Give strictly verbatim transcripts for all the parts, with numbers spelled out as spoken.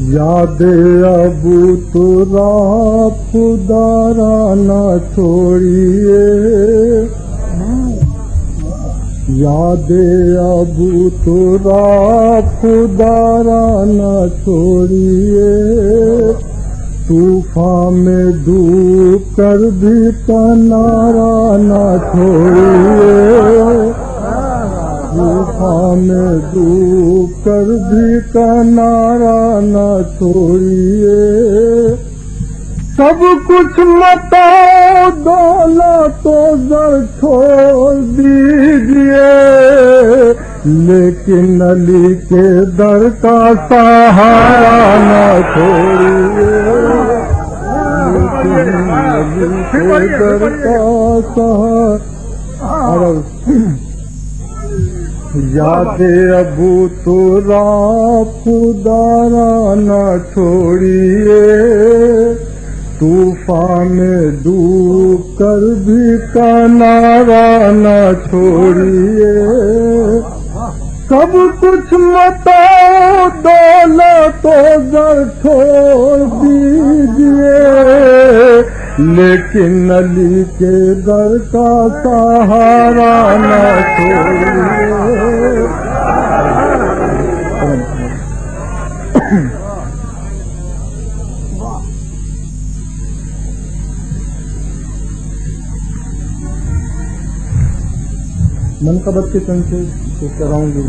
یاد ابو ترا خدارا نہ چھوڑیے، یاد ابو ترا خدارا نہ چھوڑیے، طوفان میں ڈوب کر بھی کنارا نہ چھوڑیے، طوفان میں ڈوب کر بھی کنارا نہ چھوڑیے، سب کچھ متا دولت و زر چھوڑ دیجئے، لیکن علی کے در کا سہارا نہ چھوڑیے، لیکن علی کے در کا سہارا، یاد ابو ترا خدارا نہ چھوڑیے، طوفان میں ڈوب کر بھی کنارا نہ چھوڑیے، سب کچھ متا دولت و زر چھوڑ دیجئے، لیکن علی کے در کا سہارا نہ چھوڑیے۔ منقبت کے تن سے کراؤں گی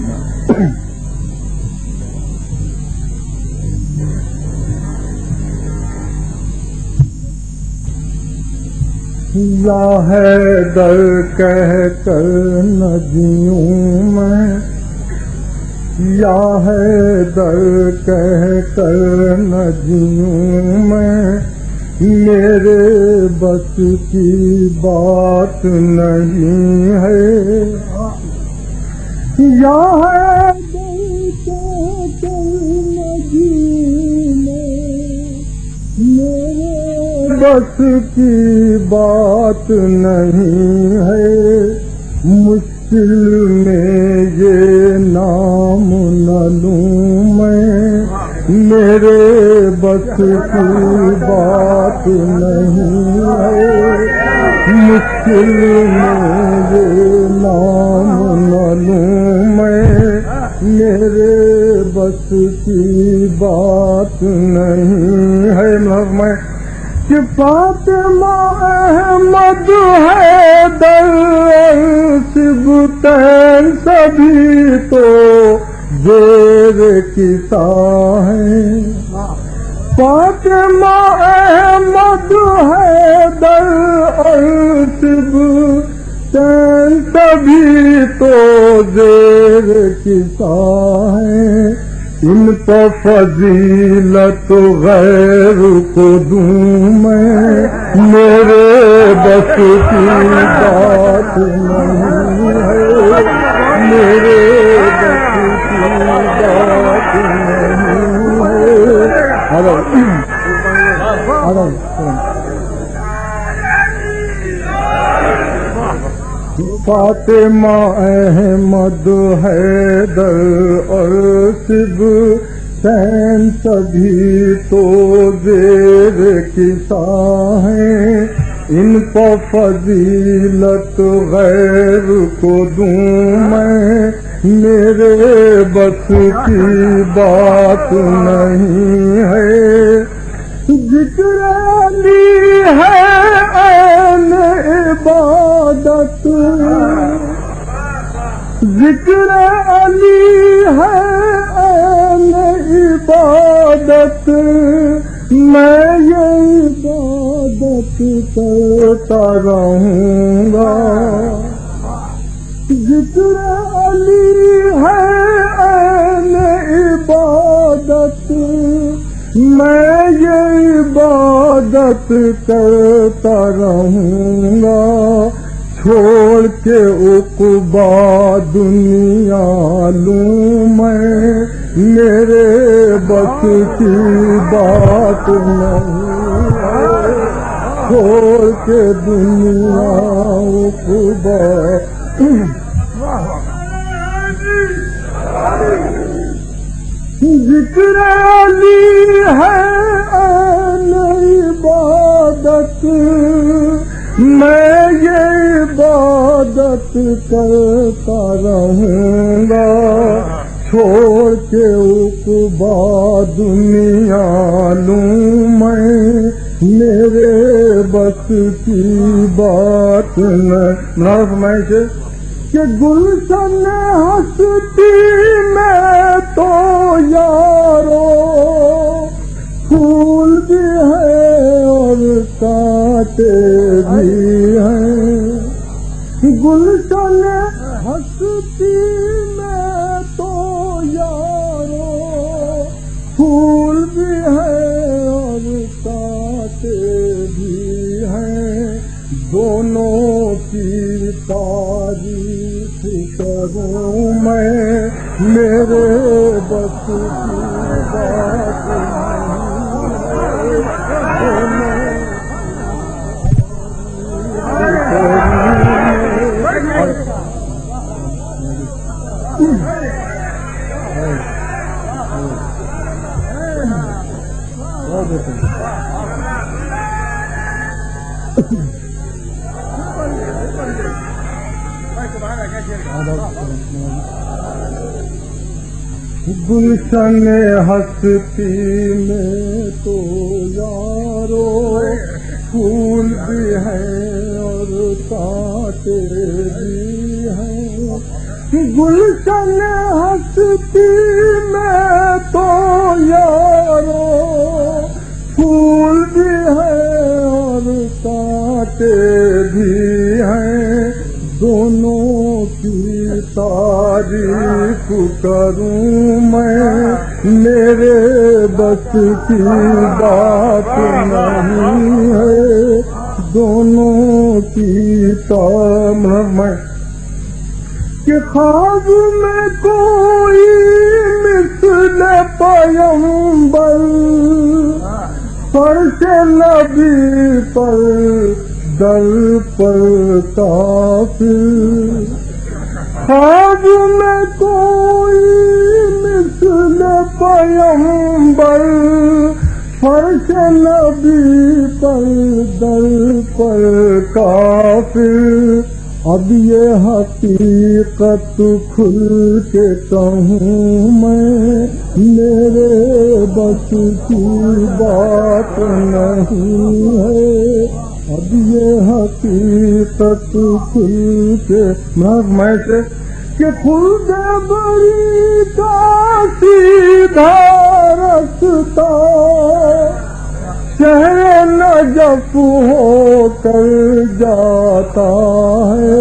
یا حیدر کہہ کر نہ جیوں میں، یا حیدر کہہ کر نہ جیوں میں، میرے بس کی بات نہیں ہے، یا حیدر کہہ کر نہ جیوں میں، میرے بس کی بات نہیں ہے، مشکل میں یہ نام نہ لوں میں، میرے بس کی بات نہیں ہے، مشکل میں یہ نام نہ لوں میں، میرے بس کی بات نہیں ہے، میں کہ فاطمہ احمد حیدر سبطین سبھی تو زیر کساں ہیں، فاطمہ احمد حیدر سبطین سبھی تو زیر کساں ہیں، ان کو فضیلت غیر کو دوں میں، میرے بس کی بات نہیں ہے، میرے بس کی بات نہیں ہے۔ فاطمہ احمد حیدر اور سبطین سبھی تو زیر کساں ہیں، ان کو فضیلت غیر کو دوں میں، میرے بس کی بات نہیں ہے، ذکر علی ہے عین عبادت، ذکر علی ہے عین عبادت، میں یہ عبادت کرتا رہوں گا، ذکر علی ہے عین عبادت، میں یہ عبادت کرتا رہوں گا، چھوڑ کے عقبا دنیا لوں میں، میرے بس کی بات نہیں ہے، چھوڑ کے دنیا عقبا ذکر علی ہے این عبادت، میں یہ عبادت کرتا رہوں گا، چھوڑ کے عقبا دنیا لوں میں، میرے بس کی بات نہ میں سے کہ گلشن ہستی میں تو یارو پھول بھی ہے اور کانٹے بھی ہیں، گلشن ہستی میں تو یارو پھول بھی ہے اور کانٹے بھی ہیں، دونوں کی تعریف کروں میں، میرے بس کی بات گلشن ہستی میں تو یارو پھول بھی ہیں اور کانٹے بھی ہیں، گلشن ہستی میں تو یارو پھول بھی ہیں اور کانٹے بھی ہیں، دونوں کی تعریف کروں میں، میرے بس کی بات نہیں ہے، دونوں کی تعریف کہ خواب میں کوئی مثل پیغمبر فرش نبی پر در پر کافر، خواب میں کوئی مثل پیغمبر فرش نبی پر در پر کافر، اب یہ حقیقت کھل کے کہوں میں، میرے بس کی بات نہیں ہے، اب یہ حقیقت کھل کے میں سے کہ خود بری کا سیدھا رستہ شہر نجف ہو کر جاتا ہے،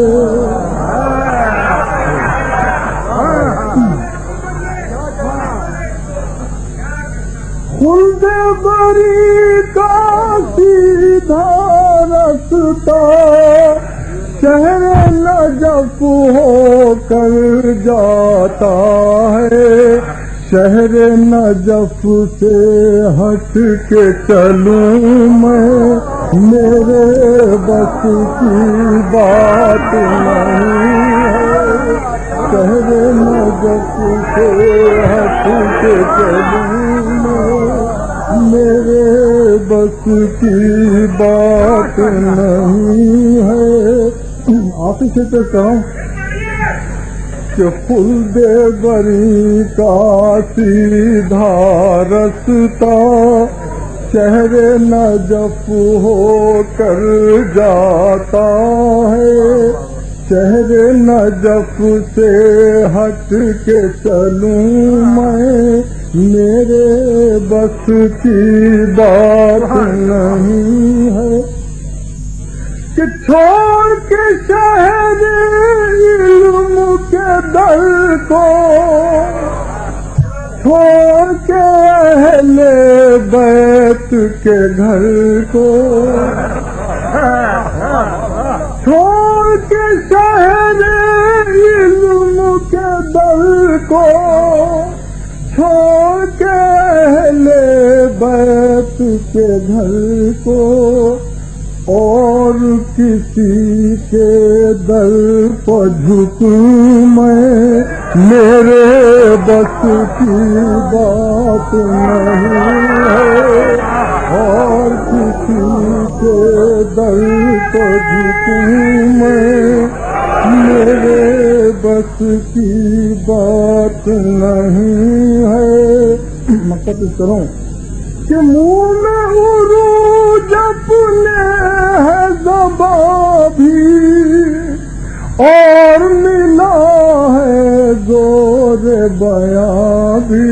خلد بری کا سیدھا رستہ شہر نجف ہو کر جاتا ہے، شہر نجف سے ہٹ کے چلوں میں، میرے بس کی بات نہیں ہے، شہر نجف سے ہٹ کے چلوں میں، میرے بس کی بات نہیں ہے، آپ سے تو کہوں کہ خلد بری کا سیدھا رستہ شہر نجف ہو کر جاتا ہے، شہر نجف سے ہٹ کے چلوں میں، میرے بس کی بات نہیں ہے کہ چھوڑ کے شہر علم کے در کو، چھوڑ کے اہل بیت کے گھر کو، چھوڑ کے شہر علم کے در کو، چھوڑ کے اہل بیت کے گھر کو، اور کسی کے در پر جھکوں میں میرے بس کی بات نہیں ہے، اور کسی کے در پر جھکوں میں میرے بس کی بات نہیں ہے۔ مقصد اس طرح کہ منہ میں عروج اپنے ہے زباں بھی، اور ملا ہے زور بیاں بھی۔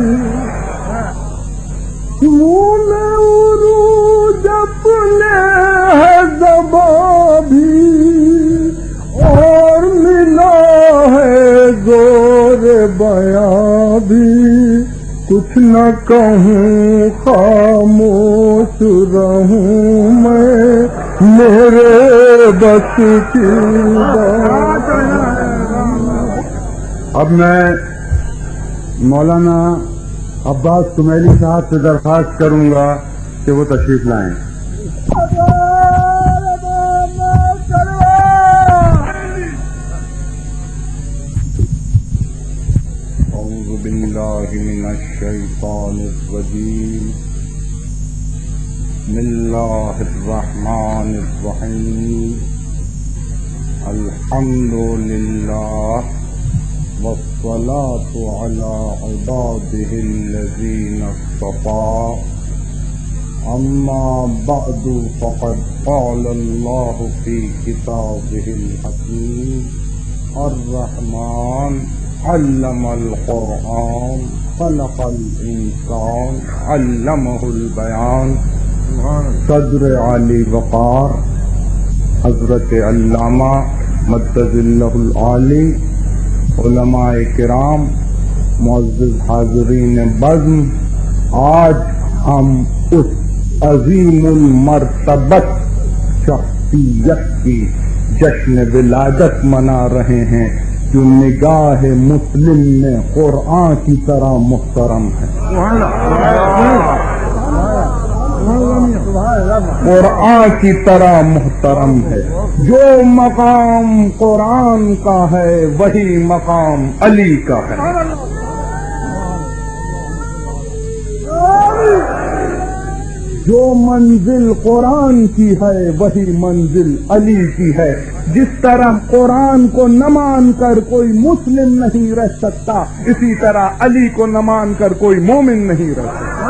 منہ میں عروج اپنے ہے زباں بھی، اور ملا ہے زور بیاں بھی۔ کچھ نہ کہوں خاموش رہوں میں، میرے بس کی بات۔ اب میں مولانا عباس کمیلی صاحب سے درخواست کروں گا کہ وہ تشریف لائیں۔ باللہ من الشیطان الرجیم، بسم اللہ الرحمن الرحیم، الحمد للہ والصلاة علی عباده الذین اصطفى، اما بعد فقد قال اللہ فی کتابہ الحکیم، الرحمن علم القرآن خلق الانسان علمہ البیان۔ صدر علی وقار حضرت علامہ مدد اللہ العالی، علماء کرام، معزز حاضرین بزم، آج ہم اس عظیم المرتبت شخصیت کی جشن ولادت منا رہے ہیں جو نگاہ مسلم میں قرآن کی طرح محترم ہے، قرآن کی طرح محترم ہے۔ جو مقام قرآن کا ہے وہی مقام علی کا ہے۔ جو منزل قرآن کی ہے وہی منزل علی کی ہے۔ جس طرح قرآن کو نہ مان کر کوئی مسلم نہیں رہ سکتا، اسی طرح علی کو نہ مان کر کوئی مومن نہیں رہ سکتا۔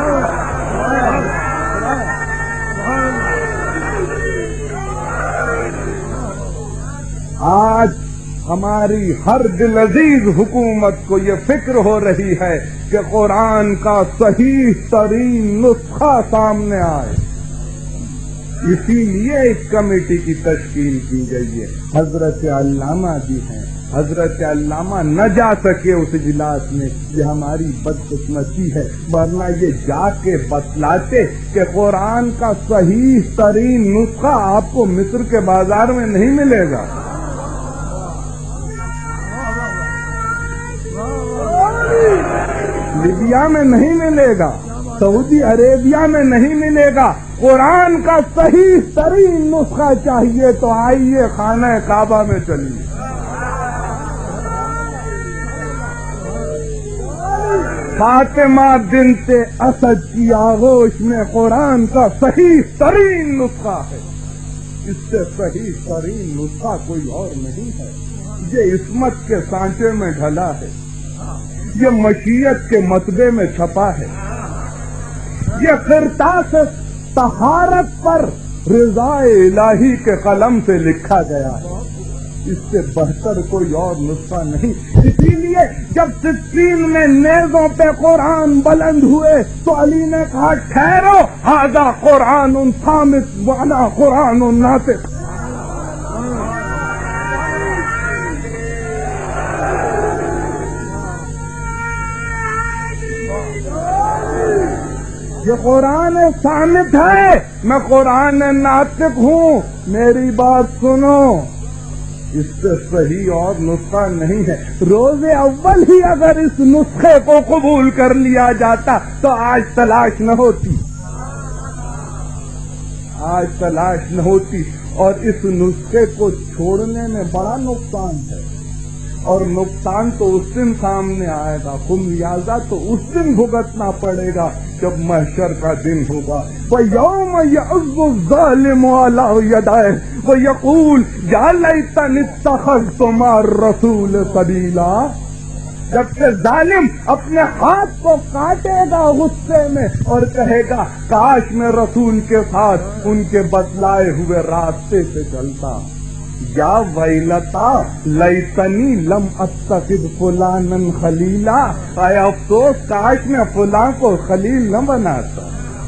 آج ہماری ہر دل عزیز حکومت کو یہ فکر ہو رہی ہے کہ قرآن کا صحیح ترین نسخہ سامنے آئے، اسی لیے اس کمیٹی کی تشکیل کی گئی ہے۔ حضرت علامہ بھی ہیں، حضرت علامہ نہ جا سکے اس اجلاس میں، یہ ہماری بدقسمتی ہے، ورنہ یہ جا کے بتلاتے کہ قرآن کا صحیح ترین نسخہ آپ کو مصر کے بازار میں نہیں ملے گا، لیبیا میں نہیں ملے گا، سعودی عربیہ میں نہیں ملے گا۔ قرآن کا صحیح ترین نسخہ چاہیے تو آئیے خانہ کعبہ میں چلیے۔ فاطمہ بنت اسد کی آغوش میں قرآن کا صحیح ترین نسخہ ہے، اس سے صحیح ترین نسخہ کوئی اور نہیں ہے۔ یہ عصمت کے سانچے میں ڈھلا ہے، یہ مشیت کے مطبع میں چھپا ہے، یہ خرطاس طہارت پر رضا الہی کے قلم سے لکھا گیا ہے، اس سے بہتر کوئی اور نسخہ نہیں۔ اسی لیے جب سفین میں نیزوں پہ قرآن بلند ہوئے تو علی نے کہا ٹھہرو، ھذا قرآن صامت وانا قرآن ناطق۔ یہ قرآن صامت ہے، میں قرآن ناطق ہوں، میری بات سنو، اس سے صحیح اور نسخہ نہیں ہے۔ روز اول ہی اگر اس نسخے کو قبول کر لیا جاتا تو آج تلاش نہ ہوتی، آج تلاش نہ ہوتی، اور اس نسخے کو چھوڑنے میں بڑا نقصان ہے، اور نقصان تو اس دن سامنے آئے گا، خمیازہ تو اس دن بھگتنا پڑے گا جب محشر کا دن ہوگا۔ وَيَوْمَ يَعُضُّ الظَّالِمُ عَلَىٰ يَدَيْهِ وَيَقُولُ يَا لَيْتَنِي اتَّخَذْتُ مَعَ الرَّسُولِ سَبِيلًا، جب کہ ظالم اپنے ہاتھ کو کاٹے گا غصے میں اور کہے گا کاش میں رسول کے ساتھ ان کے بتلائے ہوئے راستے سے چلتا۔ یا ویلتا لیتنی لم اتخذ فلانا خلیلا، اے افسوس کاش میں فلاں کو خلیل نہ بناتا۔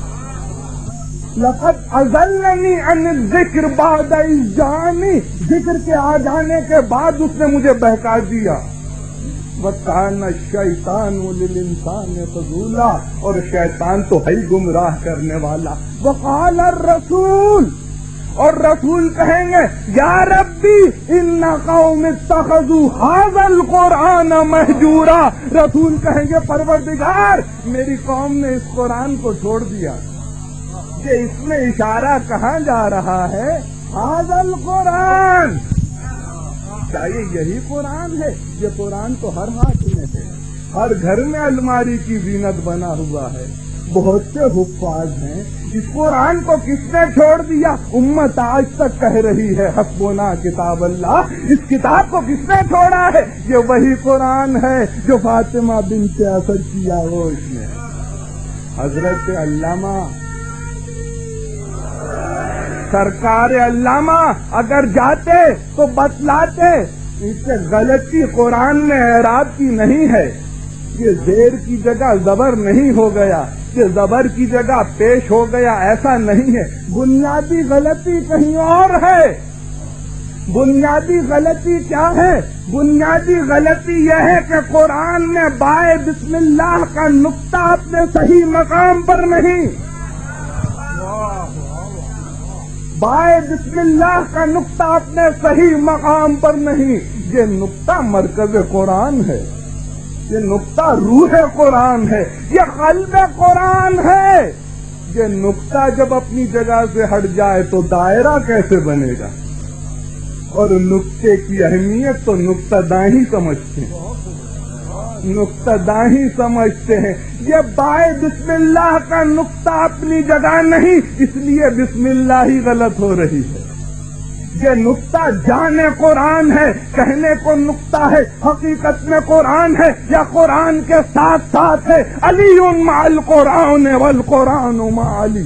لقد اضلنی عن الذکر بعد اذ جاءنی، ذکر کے آ جانے کے بعد اس نے مجھے بہکا دیا۔ وَكَانَ الشَّيْطَانُ لِلْإِنسَانِ خَذُولًا، اور شیطان تو ہے گمراہ کرنے والا۔ وَقَالَ الرَّسُولُ، اور رسول کہیں گے یا ربی ان قوم اتخذوا هذا القرآن مہجورا، رسول کہیں گے پروردگار میری قوم نے اس قرآن کو چھوڑ دیا۔ کہ اس میں اشارہ کہاں جا رہا ہے؟ هذا القرآن، چاہیے یہی قرآن ہے؟ یہ قرآن تو ہر ہاتھ میں ہے، ہر گھر میں الماری کی زینت بنا ہوا ہے، بہت سے حفاظ ہیں۔ اس قرآن کو کس نے چھوڑ دیا؟ امت آج تک کہہ رہی ہے حسبنا کتاب اللہ، اس کتاب کو کس نے چھوڑا ہے؟ یہ وہی قرآن ہے جو فاطمہ بنت اسد کی آغوش میں ہے۔ حضرت علامہ سرکار علامہ اگر جاتے تو بتلاتے اس سے غلطی قرآن میں اعراب کی نہیں ہے، یہ زیر کی جگہ زبر نہیں ہو گیا، یہ زبر کی جگہ پیش ہو گیا، ایسا نہیں ہے، بنیادی غلطی کہیں اور ہے۔ بنیادی غلطی کیا ہے؟ بنیادی غلطی یہ ہے کہ قرآن میں بائے بسم اللہ کا نقطہ اپنے صحیح مقام پر نہیں، بائے بسم اللہ کا نقطہ اپنے صحیح مقام پر نہیں، یہ نقطہ مرکز قرآن ہے، یہ نقطہ روح قرآن ہے، یہ قلب قرآن ہے۔ یہ نقطہ جب اپنی جگہ سے ہٹ جائے تو دائرہ کیسے بنے گا؟ اور نقطے کی اہمیت تو نقطہ داں سمجھتے ہیں، نقطہ داں سمجھتے ہیں۔ یہ بائے بسم اللہ کا نقطہ اپنی جگہ نہیں، اس لیے بسم اللہ ہی غلط ہو رہی ہے۔ یہ نقطہ جانے قرآن ہے، کہنے کو نقطہ ہے، حقیقت میں قرآن ہے، یا قرآن کے ساتھ ساتھ ہے۔ علی مع القرآن والقرآن مع علی۔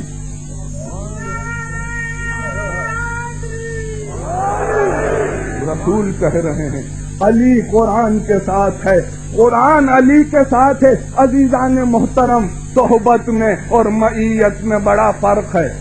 رسول کہہ رہے ہیں علی قرآن کے ساتھ ہے، قرآن علی کے ساتھ ہے۔ عزیزان محترم، صحبت میں اور معیت میں بڑا فرق ہے،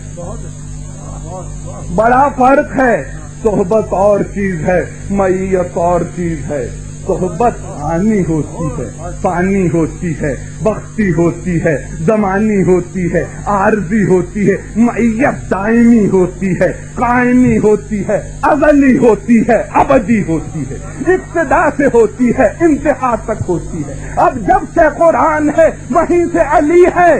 بڑا فرق ہے۔ صحبت اور چیز ہے، معیت اور چیز ہے۔ صحبت آنی ہوتی ہے، فانی ہوتی ہے، وقتی ہوتی ہے، زمانی ہوتی ہے، عارضی ہوتی ہے۔ معیت دائمی ہوتی ہے، قائمی ہوتی ہے، ازلی ہوتی ہے، ابدی ہوتی ہے، ابتدا سے ہوتی ہے، انتہا تک ہوتی ہے۔ اب جب سے قرآن ہے وہیں سے علی ہے،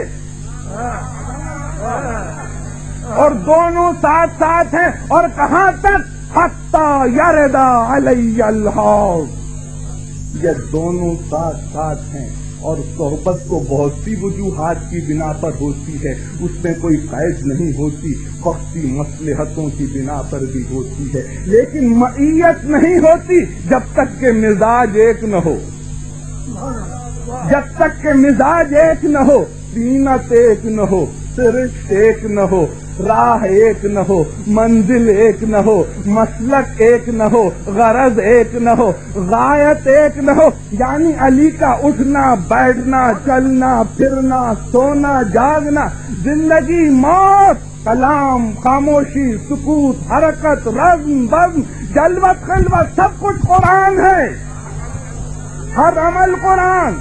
اور دونوں ساتھ ساتھ ہیں، اور کہاں تک؟ حتی یردا علی الحوض، یہ دونوں ساتھ ساتھ ہیں۔ اور صحبت کو بہت سی وجوہات کی بنا پر ہوتی ہے، اس میں کوئی قید نہیں ہوتی، وقتی مصلحتوں کی بنا پر بھی ہوتی ہے، لیکن معیت نہیں ہوتی جب تک کہ مزاج ایک نہ ہو، جب تک کہ مزاج ایک نہ ہو، سینت ایک نہ ہو، سرشت ایک نہ ہو، راہ ایک نہ ہو، منزل ایک نہ ہو، مسلک ایک نہ ہو، غرض ایک نہ ہو، غایت ایک نہ ہو۔ یعنی علی کا اٹھنا بیٹھنا، چلنا پھرنا، سونا جاگنا، زندگی موت، کلام خاموشی، سکوت حرکت، رزم بزم، جلوت خلوت، سب کچھ قرآن ہے، ہر عمل قرآن،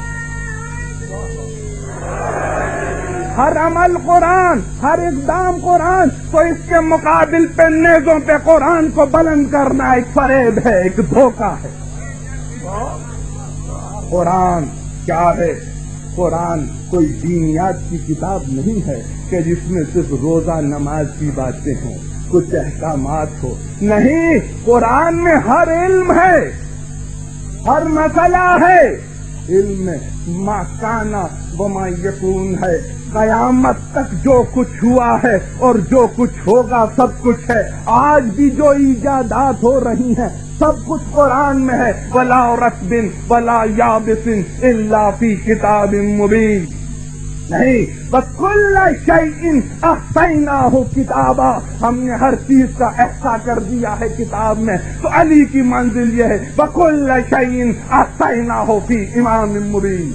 ہر عمل قرآن، ہر اقدام قرآن۔ تو اس کے مقابل پہ نیزوں پہ قرآن کو بلند کرنا ایک فریب ہے، ایک دھوکہ ہے۔ قرآن کیا ہے؟ قرآن کوئی دینیات کی کتاب نہیں ہے کہ جس میں صرف روزہ نماز کی باتیں ہوں، کچھ احکامات ہو، نہیں، قرآن میں ہر علم ہے، ہر مسئلہ ہے، علم میں ما کانا وما یکون ہے، قیامت تک جو کچھ ہوا ہے اور جو کچھ ہوگا سب کچھ ہے، آج بھی جو ایجادات ہو رہی ہیں سب کچھ قرآن میں ہے، ولا رطب ولا یابس الا فی کتاب مبین، نہیں، وکل شیء احصیناہ کتابا، ہم نے ہر چیز کا احصا کر دیا ہے کتاب میں، تو علی کی منزل یہ ہے وکل شیء احصیناہ فی امام مبین۔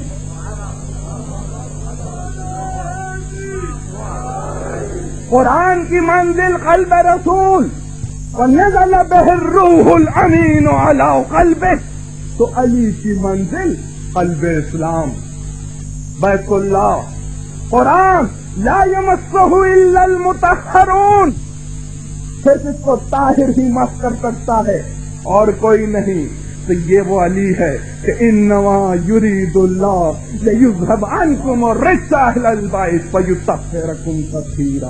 قرآن کی منزل قلب رسول، وَنَزَلَ بِهِ الرُّوحُ الْأَمِينُ عَلَىٰ قَلْبِهِ، تو علی کی منزل قلب اسلام، بیت اللہ، قرآن لا يمسه الا المطہرون، صرف اس کو طاہر ہی مس کر سکتا ہے اور کوئی نہیں، تو یہ وہ علی ہے کہ انما یرید اللہ لیذھب عنکم الرجس اہل البیت ویطہرکم تطہیرا۔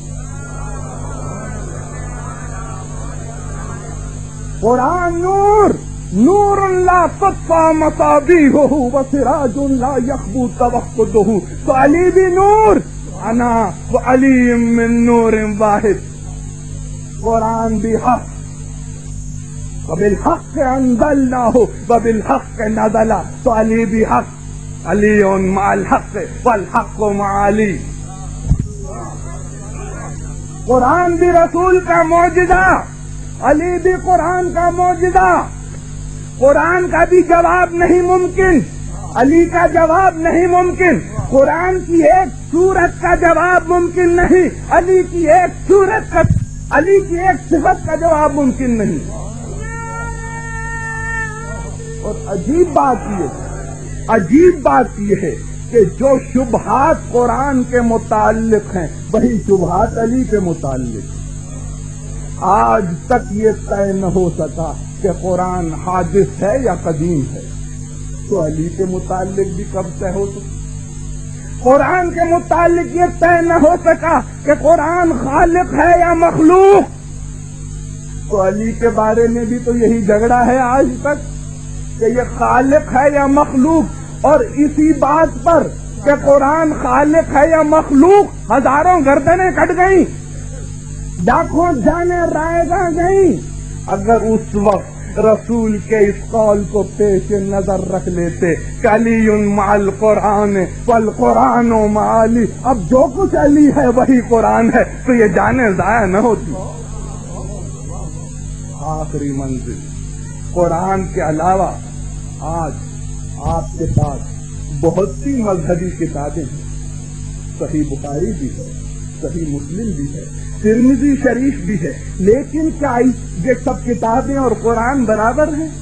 قرآن نور، نور لا تطفی مصابیحہ وسراج لا یخبو توقدہ، تو علی بھی نور، انا وعلی من نور واحد، قرآن بھی حق، وبالحق انزلناہ وبالحق نزل، تو علی بھی حق، علی مع الحق والحق مع علی، قرآن بھی رسول کا معجزہ، علی بھی قرآن کا معجزہ، قرآن کا بھی جواب نہیں ممکن، علی کا جواب نہیں ممکن، قرآن کی ایک سورت کا جواب ممکن نہیں، علی کی ایک سورت کا، علی کی ایک صفت کا جواب ممکن نہیں۔ اور عجیب بات یہ عجیب بات یہ ہے کہ جو شبہات قرآن کے متعلق ہیں وہی شبہات علی کے متعلق، آج تک یہ طے نہ ہو سکا کہ قرآن حادث ہے یا قدیم ہے، تو علی کے متعلق بھی کب طے ہو سکا؟ قرآن کے متعلق یہ طے نہ ہو سکا کہ قرآن خالق ہے یا مخلوق، تو علی کے بارے میں بھی تو یہی جھگڑا ہے آج تک کہ یہ خالق ہے یا مخلوق، اور اسی بات پر کہ قرآن خالق ہے یا مخلوق ہزاروں گردنیں کٹ گئیں، لاکھوں جانیں رائے گاہ گئیں۔ اگر اس وقت رسول کے اس قول کو پیش نظر رکھ لیتے کہ علی مع القرآن والقرآن مع علی، اب جو کچھ علی ہے وہی قرآن ہے، تو یہ جانیں ضائع نہ ہوتی۔ آخری منزل، قرآن کے علاوہ آج آپ کے پاس بہت سی مذہبی کتابیں ہیں، صحیح بخاری بھی ہے، صحیح مسلم بھی ہے، ترمذی شریف بھی ہے، لیکن کیا یہ سب کتابیں اور قرآن برابر ہیں؟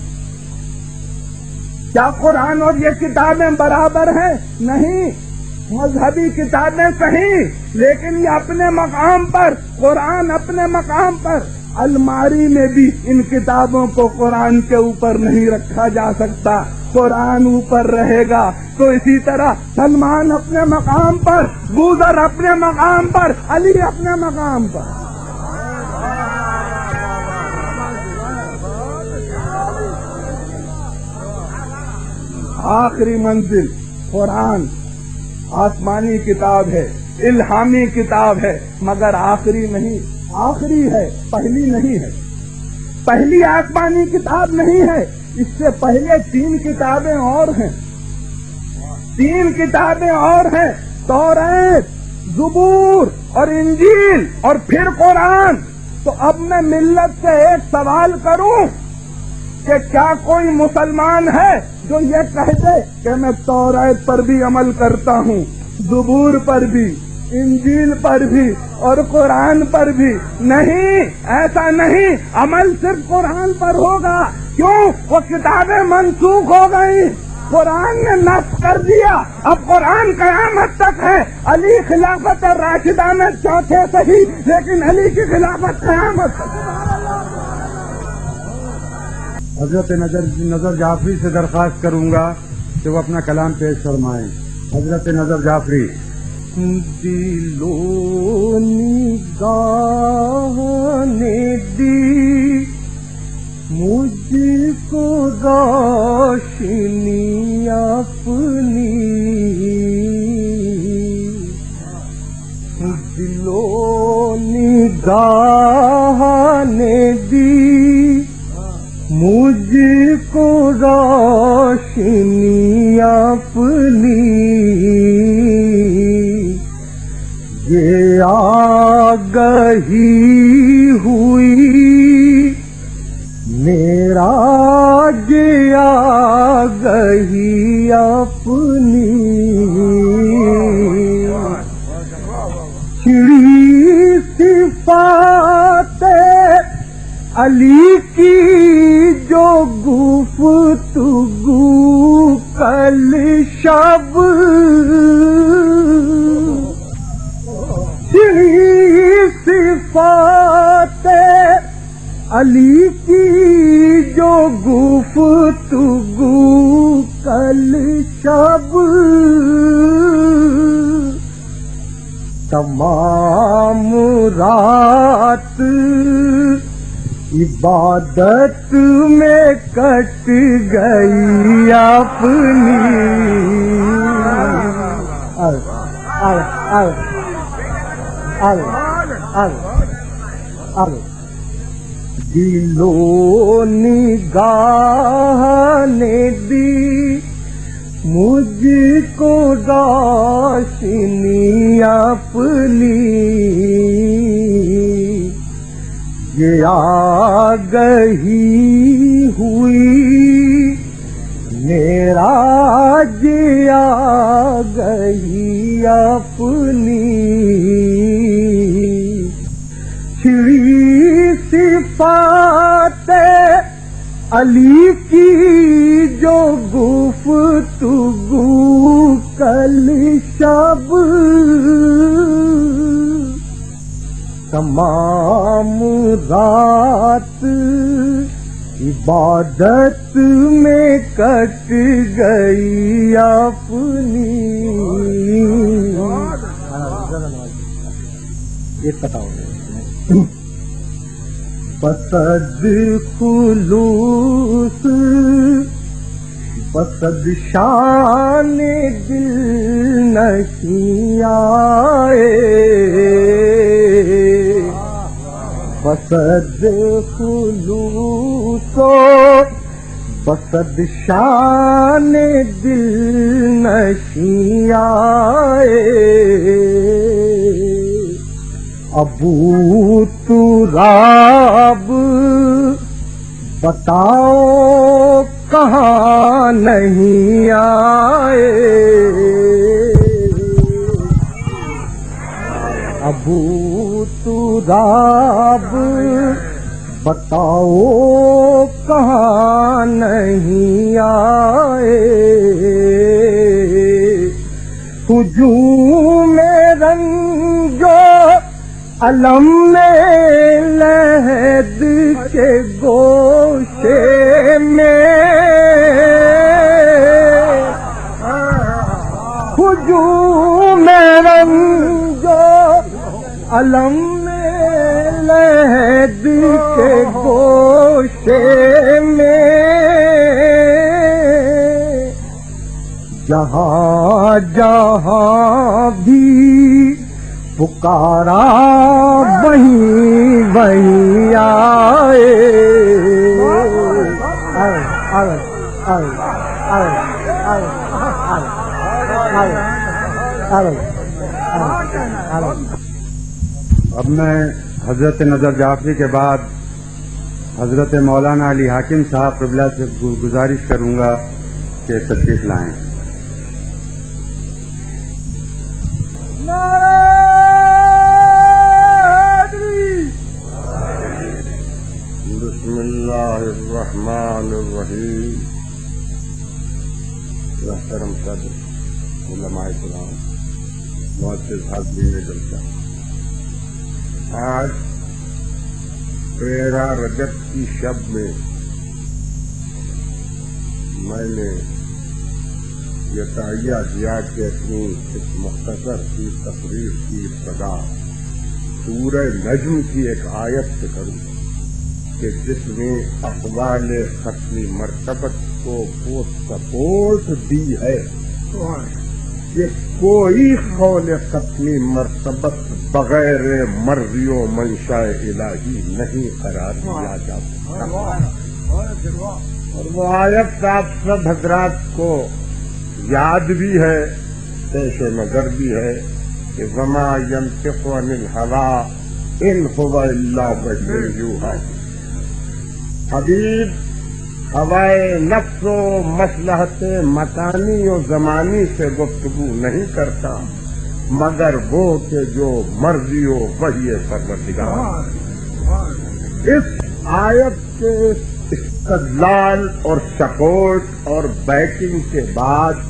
کیا قرآن اور یہ کتابیں برابر ہیں؟ نہیں، مذہبی کتابیں صحیح، لیکن یہ اپنے مقام پر، قرآن اپنے مقام پر، الماری میں بھی ان کتابوں کو قرآن کے اوپر نہیں رکھا جا سکتا، قرآن اوپر رہے گا۔ تو اسی طرح سلمان اپنے مقام پر، بوذر اپنے مقام پر، علی اپنے مقام پر۔ آخری منزل قرآن آسمانی کتاب ہے، الہامی کتاب ہے، مگر آخری نہیں، آخری ہے، پہلی نہیں ہے، پہلی آسمانی کتاب نہیں ہے، اس سے پہلے تین کتابیں اور ہیں، تین کتابیں اور ہیں، توریت، زبور اور انجیل اور پھر قرآن۔ تو اب میں ملت سے ایک سوال کروں کہ کیا کوئی مسلمان ہے جو یہ کہہ دے کہ میں توریت پر بھی عمل کرتا ہوں، زبور پر بھی، انجیل پر بھی اور قرآن پر بھی؟ نہیں، ایسا نہیں، عمل صرف قرآن پر ہوگا۔ کیوں؟ وہ کتابیں منسوخ ہو گئی، قرآن نے نسخ کر دیا، اب قرآن قیامت تک ہے۔ علی خلافت راشدہ میں چوتھے صحیح، لیکن علی کی خلافت قیامت تک۔ حضرت نظر نظر جعفری سے درخواست کروں گا کہ وہ اپنا کلام پیش فرمائیں۔ حضرت نظر جعفری. دلو نگاہ نے دی مجھ کو روشنی اپنی، دلو نگاہ نے دی مجھ کو روشنی اپنی، یہ آگہی ہوئی میرا یہ آگہی اپنی، چڑی صفات علی کی جو گفتگو کل شب، صفات علی کی جو گفتگو کل شب، تمام رات عبادت میں کٹ گئی اپنی. دلو نگاہ نے دی مجھ کو روشنی اپنی، یہ آگہی ہوئی میرا یہ آگہی اپنی، چھڑی صفات علی کی جو گفتگو کل شب، تمام رات عبادت میں کٹ گئی اپنی. یہ پتا ہو بسد خلوص بسد شان دل نشیں آئے، بسد خلوص بسد شان دل نشیں آئے، ابو تراب بتاؤ کہاں نہیں آئے، ابو تراب بتاؤ کہاں نہیں آئے، ہجوم رنجو علم میں لحد کے گوشے میں، ہجوم رنجو علم میں لحد کے گوشے میں، جہاں جہاں بھی پکارا وہیں وہیں آئے، اب میں حضرت نظر جعفری کے بعد حضرت مولانا علی حاکم صاحب قبلہ سے گزارش کروں گا کہ تشریف لائیں. بسم اللہ الرحمن الرحیم. محترم صدر، علماء کرام، معزز حاضرین جلسہ، آج تیرہ رجب کی شب میں میں نے یہ تحیہ دیا کہ اپنی اس مختصر سی تقریر کی ابتدا سورہ نجم کی ایک آیت سے کروں کہ جس نے اقوال ختمی مرتبت کو وہ سپورٹ دی ہے کہ کوئی قول ختمی مرتبت بغیر مرضی و منشاء الہی نہیں قرار دیا جا سکتا، اور وہ آیت آپ سب حضرات کو یاد بھی ہے، پیش نظر بھی ہے کہ وما ينطق عن الهوى ان هو الا وحی یوحی۔ حبیب ہوائے نفس و مصلحت مکانی و زمانی سے گفتگو نہیں کرتا مگر وہ کہ جو مرضی و وحی پروردگار۔ اس آیت کے استدلال اور سپورٹ اور بیکنگ کے بعد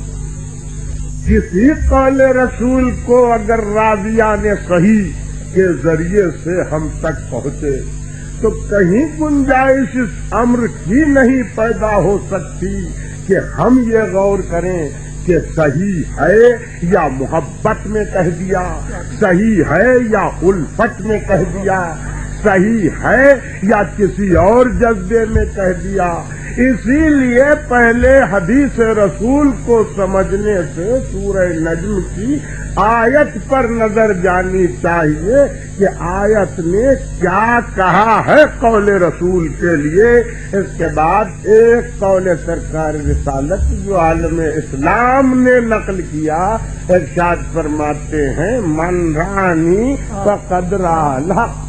کسی قول رسول کو اگر راویان صحیح کے ذریعے سے ہم تک پہنچے تو کہیں گنجائش اس امر کی نہیں پیدا ہو سکتی کہ ہم یہ غور کریں کہ صحیح ہے یا محبت میں کہہ دیا، صحیح ہے یا الفت میں کہہ دیا، صحیح ہے یا کسی اور جذبے میں کہہ دیا۔ اسی لیے پہلے حدیث رسول کو سمجھنے سے سورہ نجم کی آیت پر نظر جانی چاہیے کہ آیت نے کیا کہا ہے قول رسول کے لیے۔ اس کے بعد ایک قول سرکار رسالت جو عالم اسلام نے نقل کیا، ارشاد فرماتے ہیں من رانی فقد رأى الحق،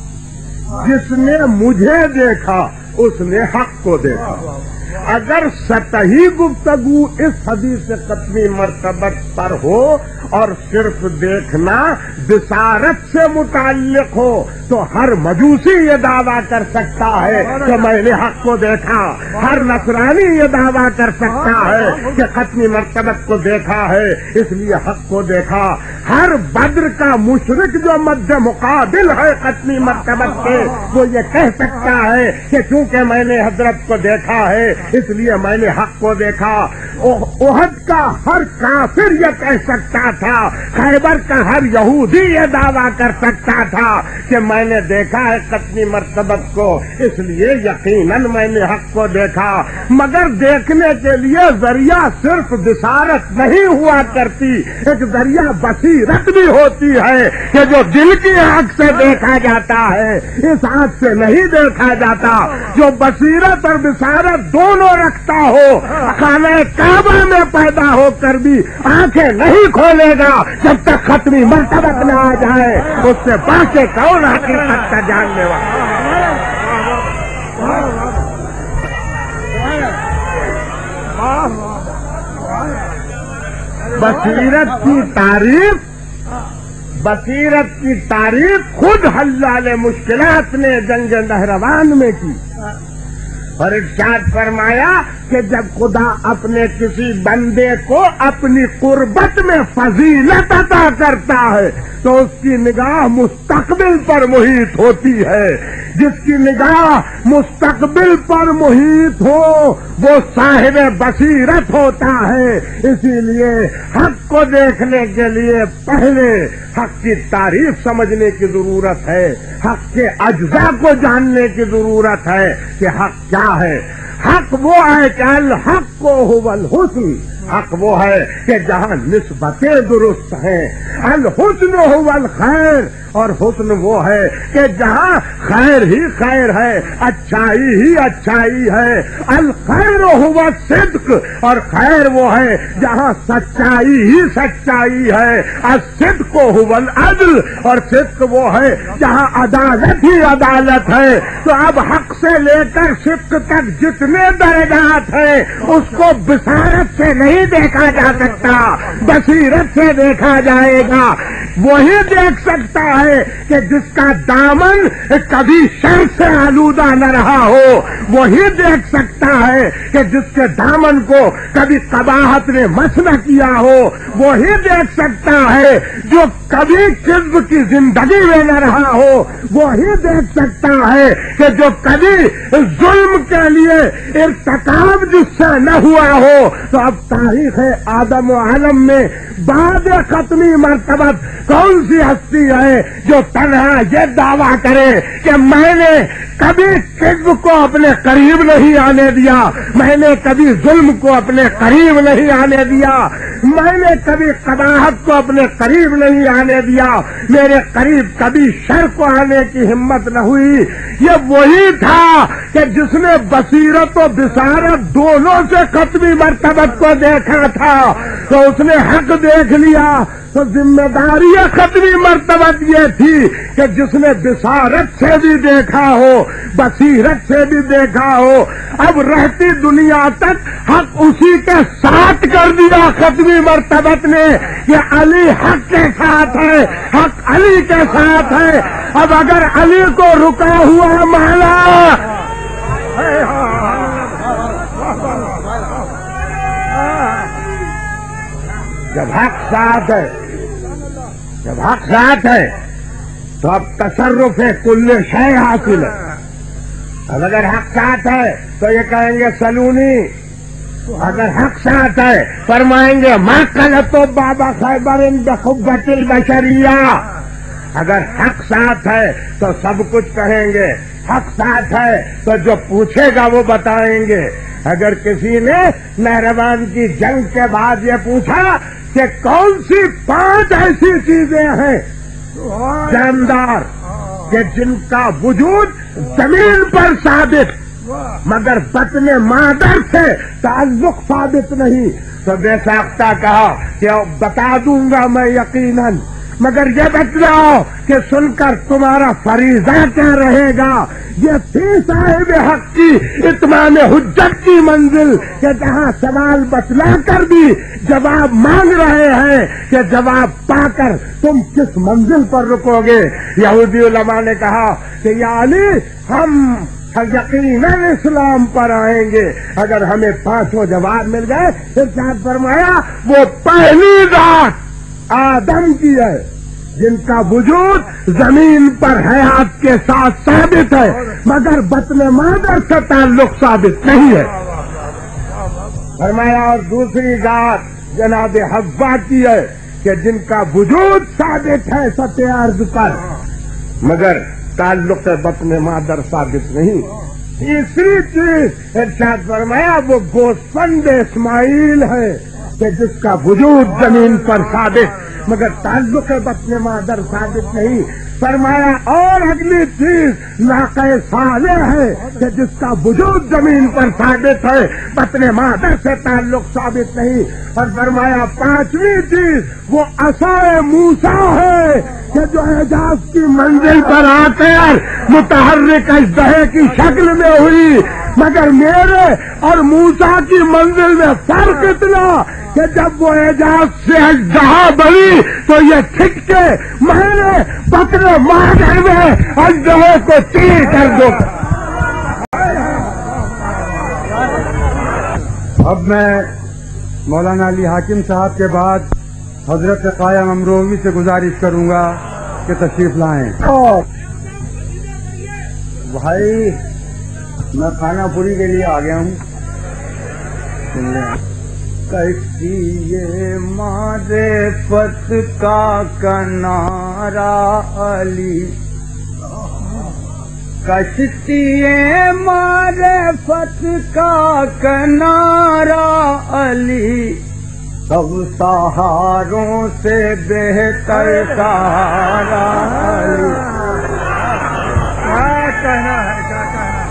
جس نے مجھے دیکھا اس نے حق کو دیکھا۔ اگر سطحی گفتگو اس حدیث ختمی مرتبت پر ہو اور صرف دیکھنا بصارت سے متعلق ہو تو ہر مجوسی یہ دعویٰ کر سکتا ہے کہ میں نے حق کو دیکھا، ہر نصرانی یہ دعویٰ کر سکتا ہے کہ ختمی مرتبت کو دیکھا ہے اس لیے حق کو دیکھا، ہر بدر کا مشرک جو مد مقابل ہے ختمی مرتبت کے وہ یہ کہہ سکتا ہے کہ چونکہ میں نے حضرت کو دیکھا ہے اس لیے میں نے حق کو دیکھا۔ احد کا ہر کافر یہ کہہ سکتا تھا، خیبر کا ہر یہودی یہ دعویٰ کر سکتا تھا کہ میں نے دیکھا ہے ختمی مرتبت کو اس لیے یقیناً میں نے حق کو دیکھا۔ مگر دیکھنے کے لیے ذریعہ صرف بصارت نہیں ہوا کرتی، ایک ذریعہ بصیرت بھی ہوتی ہے کہ جو دل کی آنکھ سے دیکھا جاتا ہے اس آنکھ سے نہیں دیکھا جاتا۔ جو بصیرت اور بصارت دونوں رکھتا ہو خانہ کعبہ میں پیدا ہو کر بھی آنکھیں نہیں کھولے گا جب تک ختمی مرتبت نہ آ جائے، اس سے بڑھ کے کون حقیقت کا جاننے والا۔ بصیرت کی تعریف بصیرت کی تعریف خود حلال مشکلات نے جنگ نہروان میں کی، اور ارشاد فرمایا کہ جب خدا اپنے کسی بندے کو اپنی قربت میں فضیلت عطا کرتا ہے تو اس کی نگاہ مستقبل پر محیط ہوتی ہے۔ جس کی نگاہ مستقبل پر محیط ہو وہ صاحب بصیرت ہوتا ہے۔ اسی لیے حق کو دیکھنے کے لیے پہلے حق کی تعریف سمجھنے کی ضرورت ہے، حق کے اجزاء کو جاننے کی ضرورت ہے کہ حق کیا ہے۔ حق وہ ہے کہ الحق کو هو الحسن، حق وہ ہے کہ جہاں نسبتیں درست ہیں، الحسن هو الخیر، اور حسن وہ ہے کہ جہاں خیر ہی خیر ہے، اچھائی ہی اچھائی ہے، الخیر هو الصدق، اور خیر وہ ہے جہاں سچائی ہی سچائی ہے، الصدق هو العدل، اور صدق وہ ہے جہاں عدالت ہی عدالت ہے۔ تو اب حق سے لے کر صدق تک جتنے درجات ہیں اس کو بصارت سے نہیں دیکھا جا سکتا، بصیرت سے دیکھا جائے گا۔ وہی دیکھ سکتا ہے کہ جس کا دامن کبھی شر سے آلودہ نہ رہا ہو وہی دیکھ سکتا ہے کہ جس کے دامن کو کبھی قباحت نے مس نہ کیا ہو وہی دیکھ سکتا ہے جو کبھی کذب کی زندگی میں نہ رہا ہو وہی دیکھ سکتا ہے کہ جو کبھی ظلم کے لیے ارتکاب جس سے نہ ہوا ہو. تو اب تاریخ آدم و عالم میں بعد ختمی مرتبہ کون سی ہستی ہے جو تنہا یہ دعویٰ کرے کہ میں نے کبھی کذب کو اپنے قریب نہیں آنے دیا, میں نے کبھی ظلم کو اپنے قریب نہیں آنے دیا, میں نے کبھی قباحت کو اپنے قریب نہیں آنے دیا, میرے قریب کبھی شر کو آنے کی ہمت نہ ہوئی. یہ وہی تھا کہ جس نے بصیرت و بصارت دونوں سے ختمی مرتبت کو دیکھا تھا تو اس نے حق دیکھ لیا. تو ذمہ داری ختمی مرتبت یہ تھی کہ جس نے بصارت سے بھی دیکھا ہو بصیرت سے بھی دیکھا ہو اب رہتی دنیا تک حق اسی کے ساتھ کر دیا ختمی مرتبت نے کہ علی حق کے ساتھ ہے, حق علی کے ساتھ ہے. اب اگر علی کو رکا ہوا مانا جب حق ساتھ ہے جب حق ساتھ ہے تو اب تصرف کل شے حاصل ہے. اب اگر حق ساتھ ہے تو یہ کہیں گے سلونی, اگر حق ساتھ ہے فرمائیں گے ماں قلت تو بابا خیبر بخبت البشریہ. اگر حق ساتھ ہے تو سب کچھ کہیں گے, حق ساتھ ہے تو جو پوچھے گا وہ بتائیں گے. اگر کسی نے مہربان کی جنگ کے بعد یہ پوچھا کہ کون سی پانچ ایسی چیزیں ہیں جاندار کہ جن کا وجود زمین پر ثابت مگر بطن مادر سے تعلق ثابت نہیں, تو بے ساختہ کہا کہ بتا دوں گا میں یقیناً, مگر یہ بتلاؤ کہ سن کر تمہارا فریضہ کیا رہے گا. یہ تھی صاحب حق کی اتمام حجت کی منزل کہ جہاں سوال بتلا کر بھی جواب مانگ رہے ہیں کہ جواب پا کر تم کس منزل پر رکو گے. یہودی علماء نے کہا کہ یا علی ہم یقیناً اسلام پر آئیں گے اگر ہمیں پانچوں جواب مل گئے. ارشاد فرمایا وہ پہلی ذات آدم کی ہے جن کا وجود زمین پر حیات کے ساتھ ثابت ہے مگر بطن مادر سے تعلق ثابت نہیں ہے. فرمایا اور دوسری ذات جناب حوا کی ہے کہ جن کا وجود ثابت ہے سطح ارض پر مگر تعلق بطن مادر ثابت نہیں. تیسری چیز ارشاد فرمایا وہ گوسفند اسماعیل ہے کہ جس کا وجود زمین پر ثابت مگر تعلق بطن مادر ثابت نہیں. فرمایا اور اگلی چیز ناقہ صالح ہے کہ جس کا وجود زمین پر ثابت ہے بطن مادر سے تعلق ثابت نہیں. اور فرمایا پانچویں چیز وہ عصا موسیٰ ہے کہ جو اعجاز کی منزل پر آ کر متحرک اژدہے کی شکل میں ہوئی مگر میرے اور موسیٰ کی منزل میں فرق اتنا کہ جب وہ اعجاز سے اژدہا بڑی تو یہ کھٹ کے میں نے بطن مادر میں اژدہے کو تیر کر دو. اب میں مولانا علی حاکم صاحب کے بعد حضرت قائم امروہوی سے گزارش کروں گا کہ تشریف لائیں. بھائی میں کھانا پوری کے لیے آ گیا ہوں. کشتی یہ معرفت کا کنارہ علی, کشتی معرفت کا کنارہ علی, سب سہاروں سے بہتر سہارا علی. کیا کہنا ہے, کیا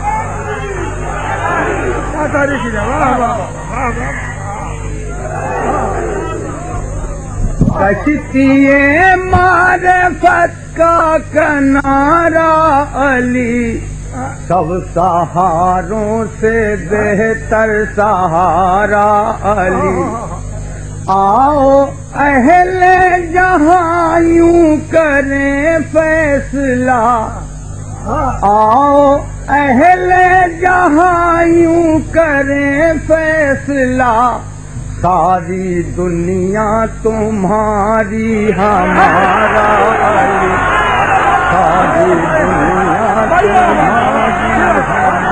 کہنا ہے, تاریخی جواب. کشتی معرفت کا کنارہ علی, سب سہاروں سے بہتر سہارا علی. آؤ اہل جہاں یوں کریں فیصلہ، آؤ اہل جہاں یوں کریں فیصلہ، ساری دنیا تمہاری ہمارا علی، ساری دنیا تمہاری ہمارا۔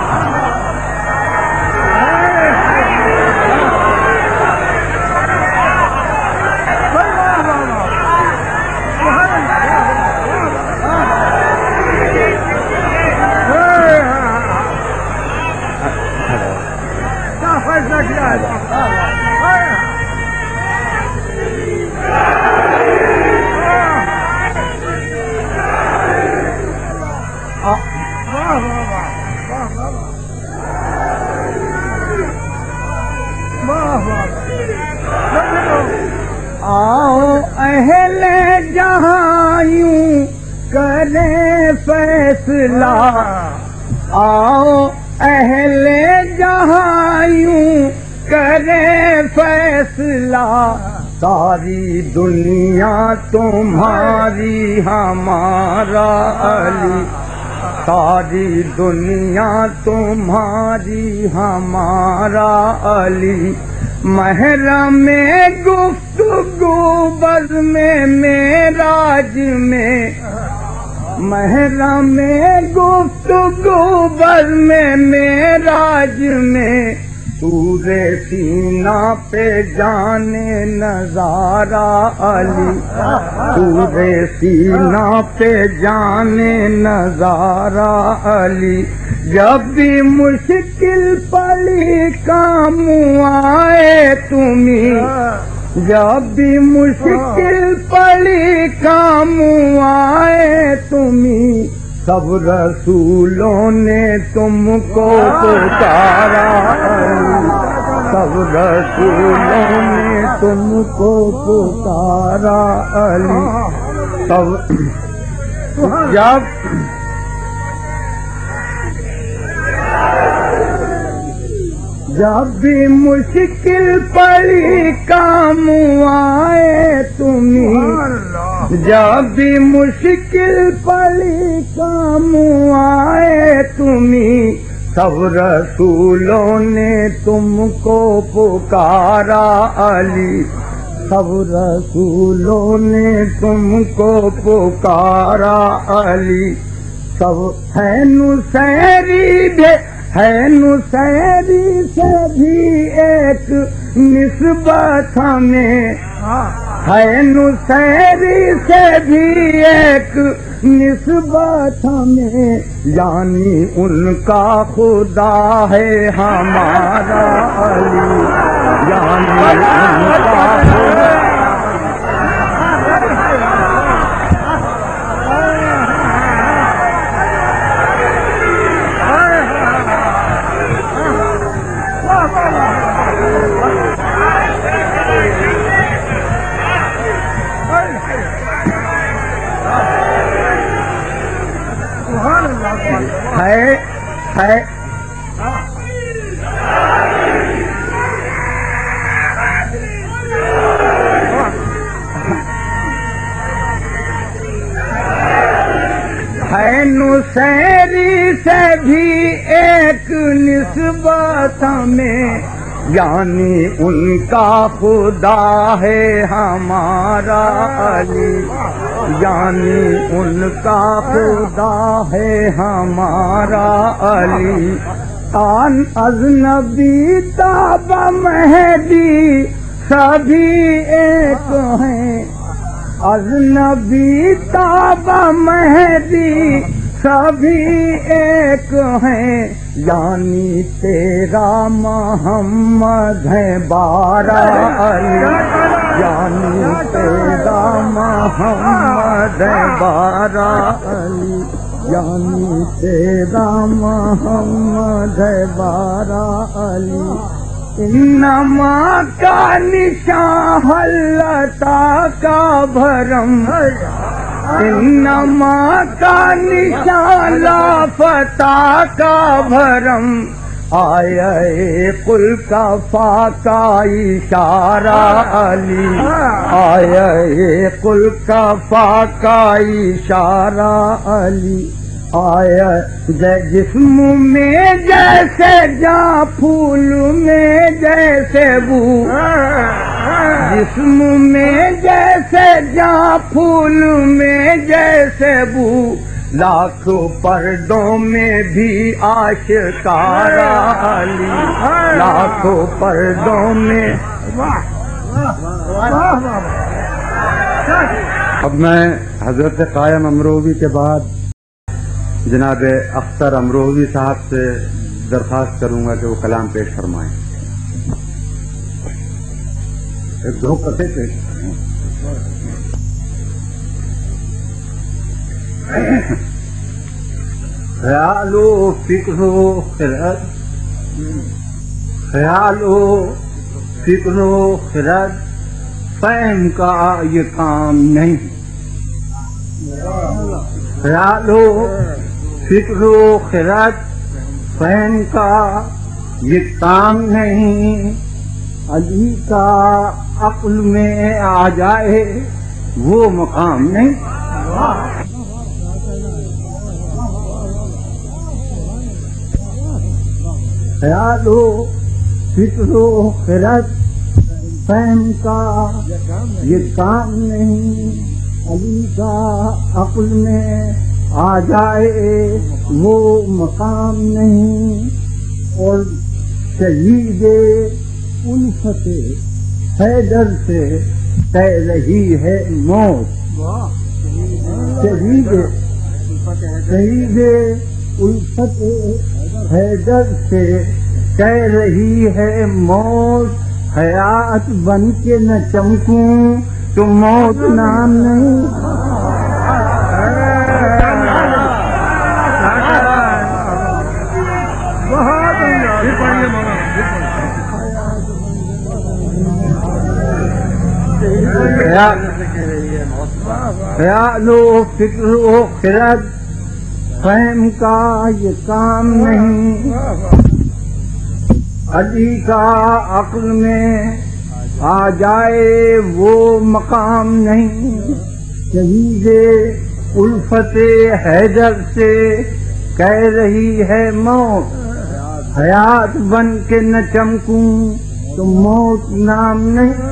آؤ اہل جہاں یوں کریں فیصلہ، آؤ اہل جہاں یوں کریں فیصلہ، ساری دنیا تمہاری ہمارا علی، ساری دنیا تمہاری ہمارا علی، محرم گفتگو بزم معراج میں، محرم گفتگو بزم معراج میں، سورے سینہ پہ جانے نظارہ علی، سورے سینہ پہ جانے نظارہ علی، جب بھی مشکل پڑی کام آئے تمہیں، جب بھی مشکل پڑی کام آئے تمہیں، سب رسولوں نے تم کو پکارا علی، سب رسولوں نے تم کو پکارا علی، سب جب جب بھی مشکل پڑی کام آئے تمہیں، جب بھی مشکل پڑی کام آئے تمہیں، سب رسولوں نے تم کو پکارا علی، سب رسولوں نے تم کو پکارا علی، سب ہے نصیری بھی ہے نصیری سے بھی ایک نسبت ہمیں، ہے نصیری سے بھی ایک نسبت ہمیں، یعنی ان کا خدا ہے ہمارا علی، یعنی ان کا خدا ہے ہے ہے نصیری سے بھی ایک نسبت ہمیں، یعنی ان کا خدا ہے ہمارا علی، یعنی ان کا خدا ہے ہمارا علی، آن اجنبی تاب مہدی سبھی ایک ہیں، اجنبی تاب مہدی سبھی ایک ہیں، یعنی تیرا محمد ہے بارہ علی، یعنی تیرا محمد ہے بارہ علی، یعنی تیرا محمد ہے بارہ علی، انما کا نشان حلتا کا بھرم، انما کا نشان لافتہ کا بھرم، آئے قل کا فاقہ اشارہ علی، آئے قل کا فاقہ اشارہ علی، آیا جسم میں جیسے جاں پھول میں جیسے بو، جسم میں جیسے جاں پھول میں جیسے بو، لاکھوں پردوں میں بھی آشکارا علی، لاکھوں پردوں میں۔ اب میں حضرت قائم امروہوی کے بعد جناب اختر امروہوی صاحب سے درخواست کروں گا کہ وہ کلام پیش فرمائیں۔ ایک دو قطعے پیش خیال و فکر و خرد، خیال و فکر و خرد فہم کا یہ کام نہیں، خیال و فکر و خرد فہم کا یہ کام نہیں، علی کا عقل میں آ جائے وہ مقام نہیں۔ خیال و فکر و خرد فہم کا یہ کام نہیں، علی کا عقل میں آ جائے وہ مقام نہیں، اور شہید الفت حیدر سے کہہ رہی ہے موت، شہید شہید الفت حیدر سے کہہ رہی ہے موت، حیات بن کے نہ چمکوں تو موت نام نہیں۔ خیال و فکر و خرد فہم کا یہ کام نہیں، علی کا عقل میں آ جائے وہ مقام نہیں، شہید الفت حیدر سے کہہ رہی ہے موت، حیات بن کے نہ چمکوں تو موت نام نہیں۔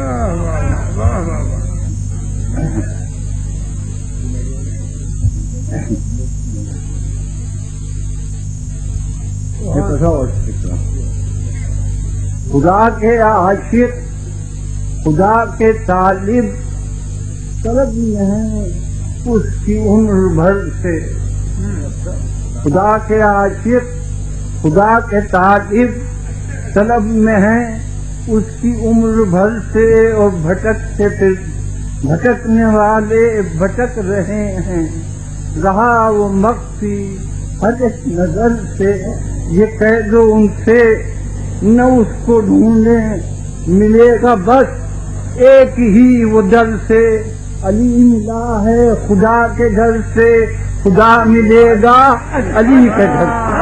خدا کے عاشق خدا کے طالب طلب میں ہیں اس کی عمر بھر سے، خدا کے عاشق خدا کے طالب طلب میں ہیں اس کی عمر بھر سے، اور بھٹکتے پھر بھٹکنے والے بھٹک رہے ہیں، رہا وہ مخفی ہر ایک نظر سے، یہ کہہ دو ان سے نہ اس کو ڈھونڈیں ملے گا بس ایک ہی وہ در سے، علی ملا ہے خدا کے گھر سے، خدا ملے گا علی کے گھر سے۔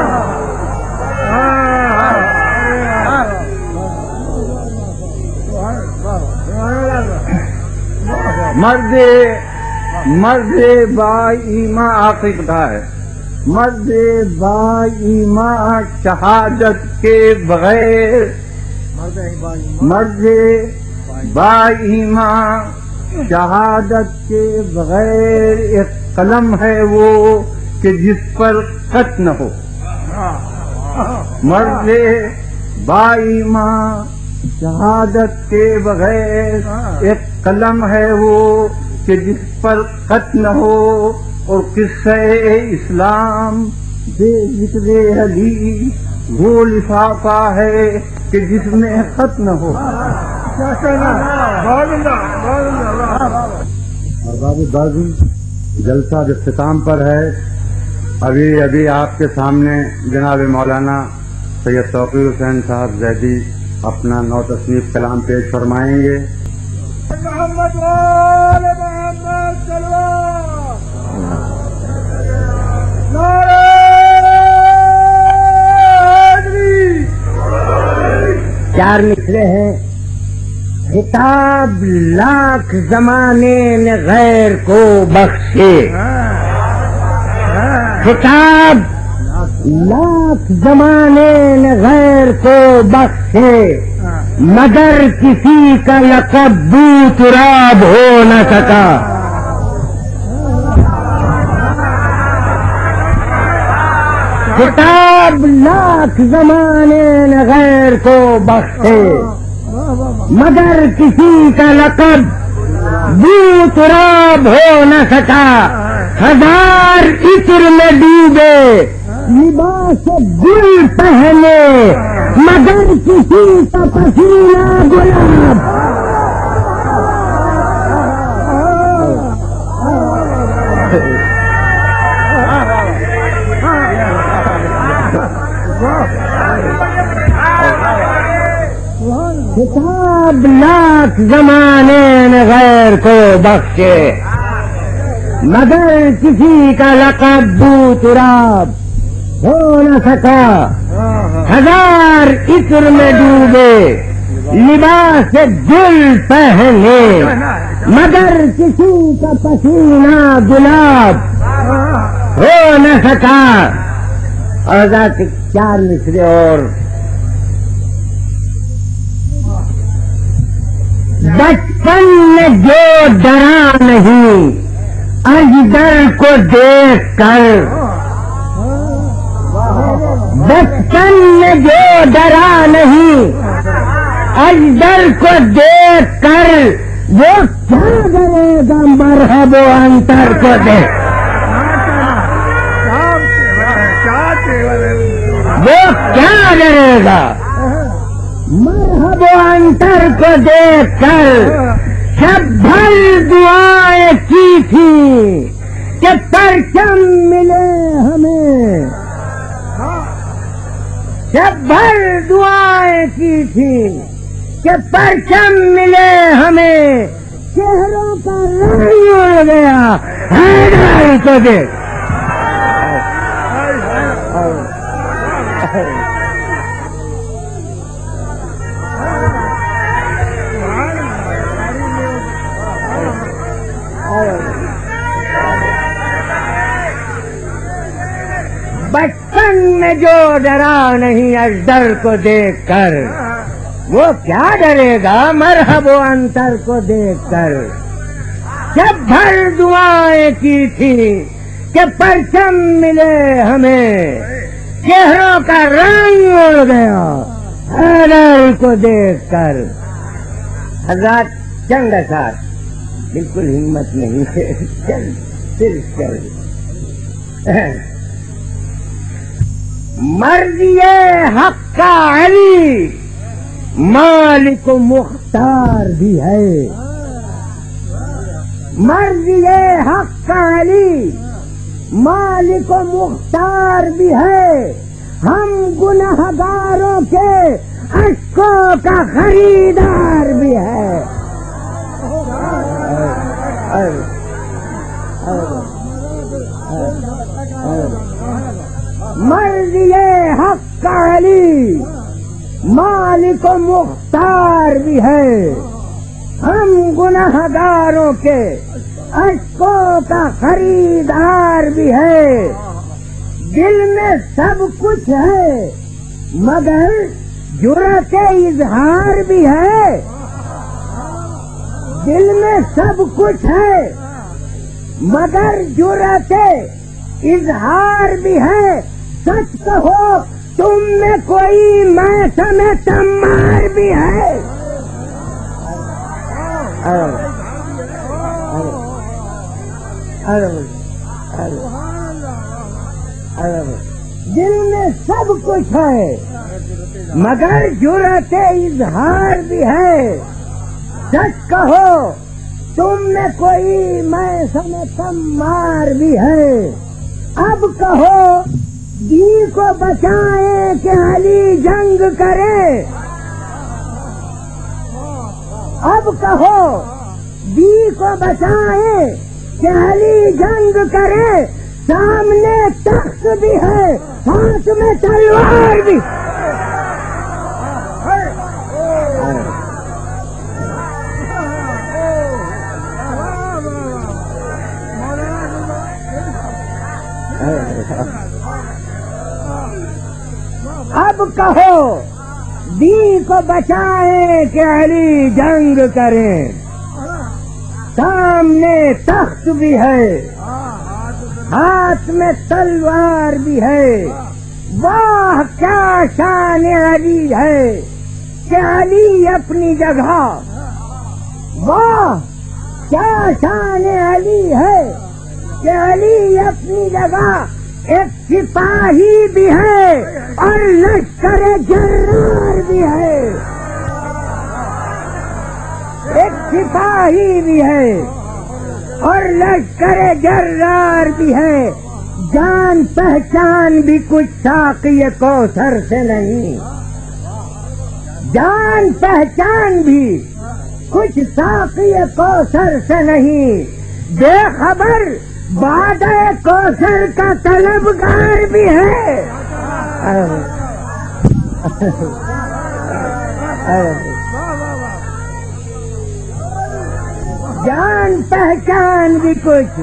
مرد مرد با ایمان عاقب کا ہے، مرد با ایمان شہادت کے بغیر، مرد با ایمان شہادت کے بغیر ایک قلم ہے وہ کہ جس پر خط نہ ہو، مرد با ایمان شہادت کے بغیر ایک قلم ہے وہ کہ جس پر خط نہ ہو، اور قصہ اسلام بے ذکر علی وہ لفافہ ہے کہ جس میں خط نہ ہو۔ ارباب بازی جلسہ اختتام پر ہے، ابھی ابھی آپ کے سامنے جناب مولانا سید توقیر حسین صاحب زیدی اپنا نو تصنیف کلام پیش فرمائیں گے۔ محمد وآل محمد صلوات، نعرہ حیدری، چار مصرے ہیں. خطاب لاکھ زمانے نے غیر کو بخشے. خطاب لاکھ زمانے نے غیر کو بخشے مگر کسی کا لقب بو تراب ہو نہ سکا. خطاب لاکھ زمانے نے غیر کو بخشے مگر کسی کا لقب بو تراب ہو نہ سکا. ہزار عطر میں ڈوبے لباس گل پہنے مگر کسی کا پسینہ گلاب. خطاب لاکھ زمانے نے غیر کو بخشے مگر کسی کا لقب بو تراب ہو نہ سکا. ہزار عطر میں ڈوبے لباس گل پہنے مگر کسی کا پسینہ گلاب ہو نہ سکا. اور ذات چار مصرے اور. بچپن میں جو ڈرا نہیں اجدر کو دیکھ کر. بچپن میں جو ڈرا نہیں اجدر کو دیکھ کر وہ کیا ڈرے گا مرحب و انتر کو دیکھ. وہ کیا ڈرے گا مرحب و انتر کو دیکھ کر. جب بھر دعائیں کی تھی کہ پرچم ملے ہمیں. جب بھر دعائیں کی تھی کہ پرچم ملے ہمیں چہروں کا رنگ اڑ گیا حیدر کو دیکھ. بچپن میں جو ڈرا نہیں اجدر کو دیکھ کر وہ کیا ڈرے گا مرحب و انتر کو دیکھ کر. جب بھر دعائیں کی تھی کہ پرچم ملے ہمیں چہروں کا رنگ اڑ گیا حیدر کو دیکھ کر. حضرات چند ساتھ بالکل ہمت نہیں ہے. چل پھر چل. مرضی حق کا علی مالک و مختار بھی ہے. مرضی حق کا علی مالک و مختار بھی ہے. ہم گنہگاروں کے اشکوں کا خریدار بھی ہے. مرضی حق کا علی مالک و مختار بھی ہے. ہم گنہگاروں کے اشکوں کا خریدار بھی ہے. دل میں سب کچھ ہے مگر جرأت اظہار بھی ہے. دل میں سب کچھ ہے مگر جرأت اظہار بھی ہے. سچ کہو تم میں کوئی میثم تمار بھی ہے. دل میں سب کچھ ہے مگر جرأت اظہار بھی ہے. سچ کہو تم میں کوئی میثم تمار بھی ہے. اب کہو دین کو بچائیں کہ علی جنگ کرے. اب کہو دین کو بچائیں کہ علی جنگ کرے. سامنے تخت بھی ہے ہاتھ میں تلوار بھی. اب کہو دین کو بچائیں کہ علی جنگ کریں، سامنے تخت بھی ہے ہاتھ میں تلوار بھی ہے، واہ کیا شان علی ہے کہ علی اپنی جگہ، واہ کیا شان علی ہے کہ علی اپنی جگہ، ایک سپاہی بھی ہے اور لشکر جرار بھی ہے، ایک سپاہی بھی ہے اور لشکر جرار بھی ہے، جان پہچان بھی کچھ ساقی کوثر سے نہیں، جان پہچان بھی کچھ ساقی کوثر سے نہیں، بے خبر وعدہ کوثر کا طلبگار بھی ہے، جان پہچان بھی کچھ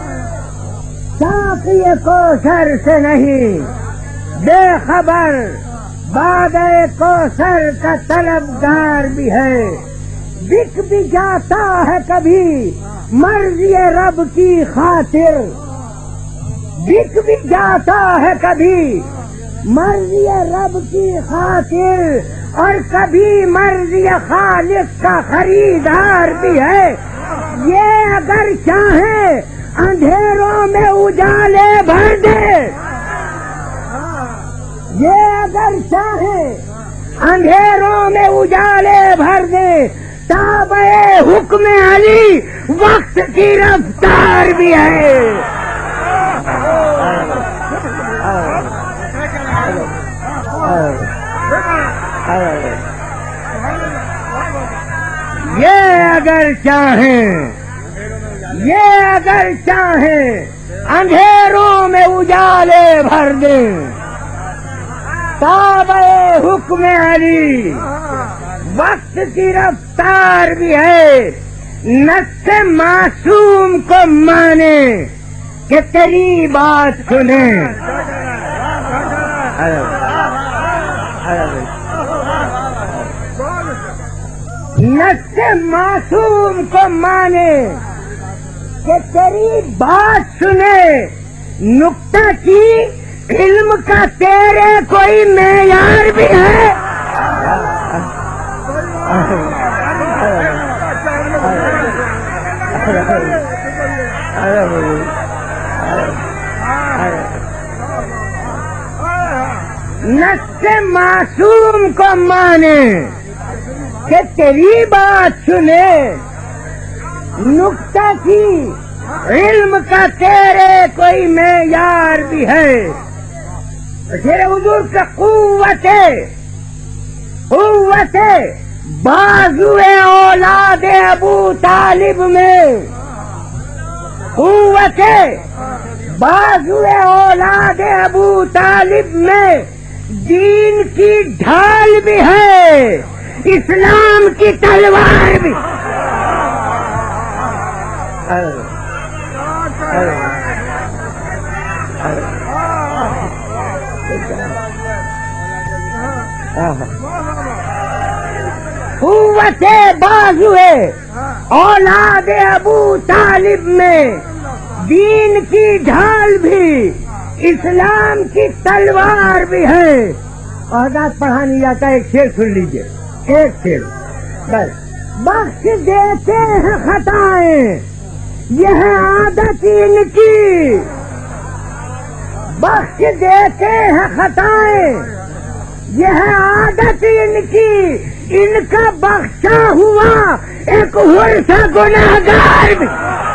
ساقی کوثر سے نہیں، بے خبر وعدہ کوثر کا طلبگار بھی ہے، بک بھی جاتا ہے کبھی مرضی رب کی خاطر، بک بھی جاتا ہے کبھی مرضی رب کی خاطر، اور کبھی مرضی خالق کا خریدار بھی ہے، یہ اگر چاہے اندھیروں میں اجالے بھر دے، یہ اگر چاہے اندھیروں میں اجالے بھر دے، تابع حکم علی وقت کی رفتار بھی ہے، یہ اگر چاہیں یہ اگر چاہیں اندھیروں میں اجالے بھر دیں، تابع حکم علی وقت کی رفتار بھی ہے، نفس معصوم کو مانے کہ تیری بات سنیں، نفس معصوم کو مانے کہ تیری بات سنے، نکتہ کی علم کا تیرے کوئی معیار بھی ہے، نفس معصوم کو مانے کہ تیری بات سنے، نکتہ کی علم کا تیرے کوئی معیار بھی ہے، تیرے حضور کا قوت قوت بازو اولاد ابو طالب میں، قوت بازو اولاد ابو طالب میں دین کی ڈھال بھی ہے، اسلام کی تلوار بھی، قوت بازو اولاد ابو طالب میں دین کی ڈھال بھی، اسلام کی تلوار بھی ہے، اور رات پڑھا نہیں جاتا، ایک شعر سن لیجئے، ایک شعر بس، بخش دیتے ہیں خطائیں یہ ہے عادت ان کی، بخش دیتے ہیں خطائیں یہ ہے عادت ان کی، ان کا بخشا ہوا ایک ہر سا گناہگار بھی